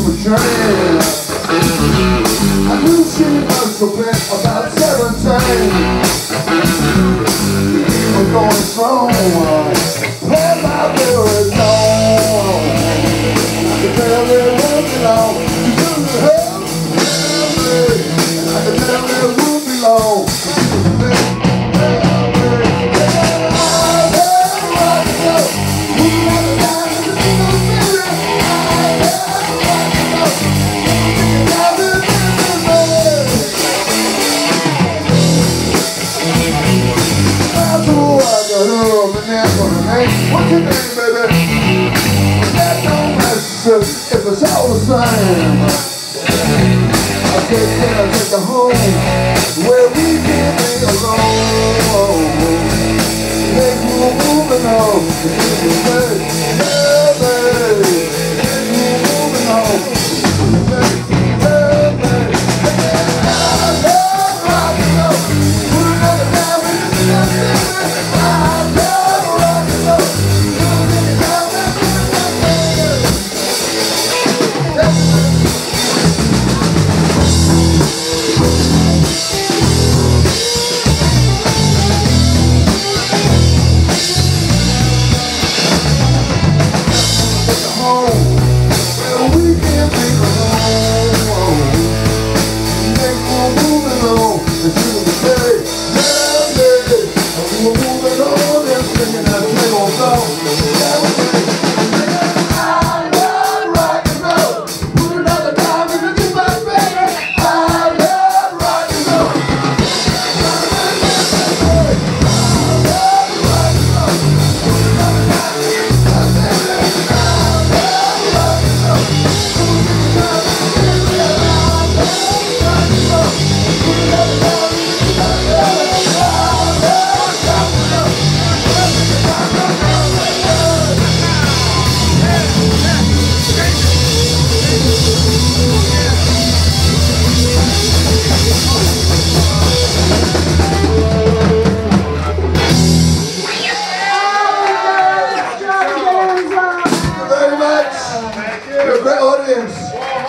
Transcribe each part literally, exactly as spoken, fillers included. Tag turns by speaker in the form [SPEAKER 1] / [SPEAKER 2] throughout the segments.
[SPEAKER 1] a train. I knew she must have been about seventeen. We were going strong, playing out very long. I could tell it wouldn't be long. You couldn't help me. I could tell it wouldn't be long. What's your name, baby? That don't matter if it's all the same. I said, can I take her home where we can be alone? Make you moving on. Hey, baby, make you moving on. Hey, baby, I love rock and roll. Put another time in the baby. I love rock and roll.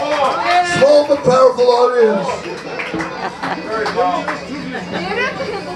[SPEAKER 1] Small but powerful audience.